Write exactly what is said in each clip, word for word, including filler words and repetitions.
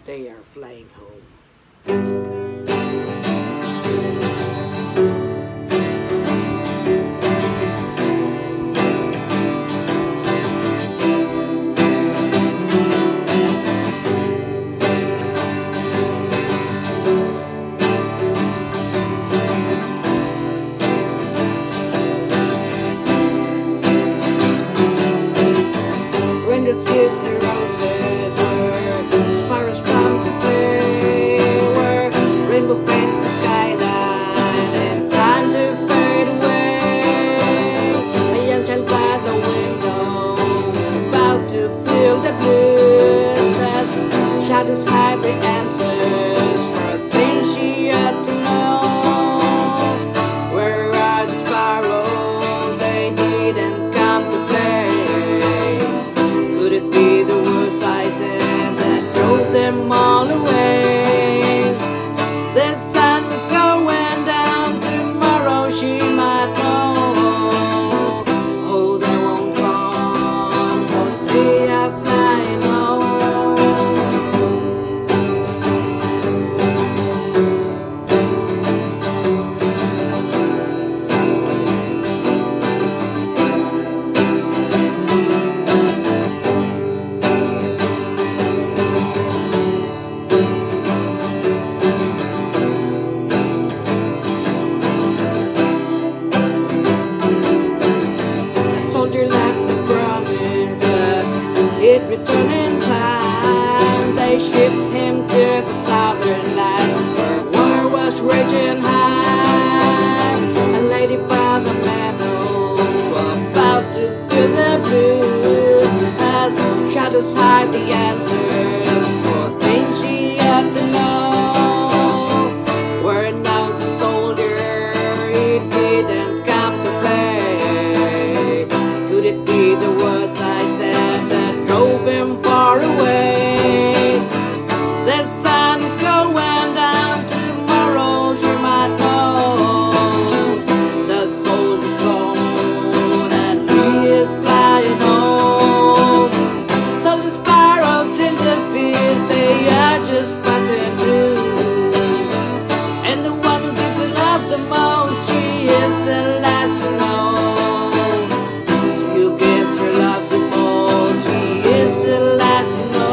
They are flying home. Raindrops is the roses where sparrows come to play, where rainbow paints the skyline and time to fade away. A young child by the window, about to feel the blues as shadows hide the answers for things she had to know. Where are the sparrows? They didn't come to play. Could it be the words I said that drove them all away? The sun is going down, tomorrow she might know. Oh, they won't come, 'cause they are flying home. Soldier left the promise that he'd return in time. They shipped him to the southern land where war was raging high. A lady by the meadow, about to feel the blues as shadows hide the answers for things she had to know. Where now's the soldier, he didn't come to play. Could it be the words I said that drove him far away? The sun's going down, tomorrow she might know. The soldier's gone and he is flying home. So the sparrows in the fields, they are just passing through. And the one who gives her love the most, she is the last to know. Who gives her love the most, she is the last to know.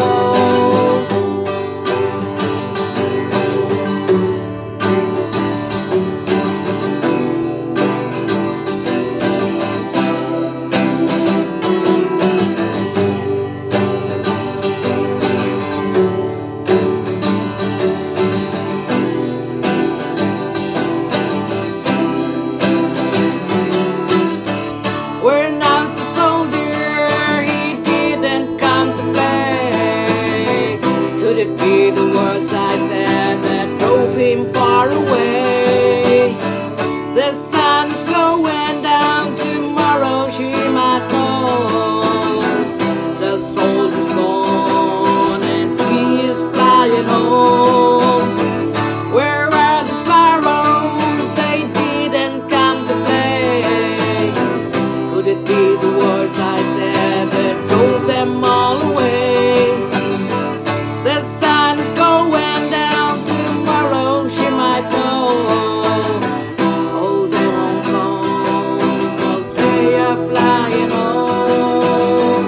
Where now's the soldier, he didn't come to play. Could it be the words I said that drove him far away? The sun's going down, tomorrow she might know. The soldier's gone and he is flying home. Where are the sparrows? They didn't come to play. Could it be the words I said that drove them all away? The sun's going down, tomorrow she might know. Oh, they won't come, 'cause they are flying home.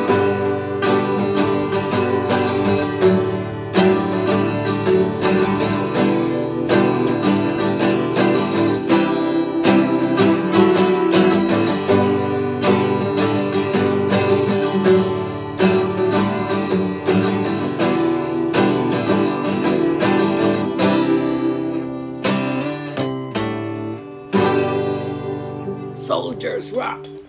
Soldiers rock.